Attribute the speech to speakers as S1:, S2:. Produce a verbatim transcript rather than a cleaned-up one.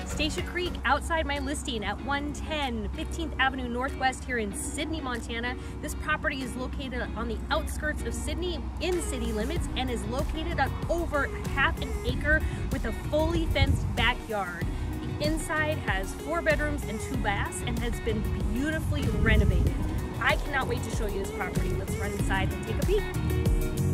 S1: Stacia Creek outside my listing at one ten fifteenth Avenue Northwest here in Sidney, Montana. This property is located on the outskirts of Sidney in city limits and is located on over half an acre with a fully fenced backyard. The inside has four bedrooms and two baths and has been beautifully renovated. I cannot wait to show you this property. Let's run inside and take a peek.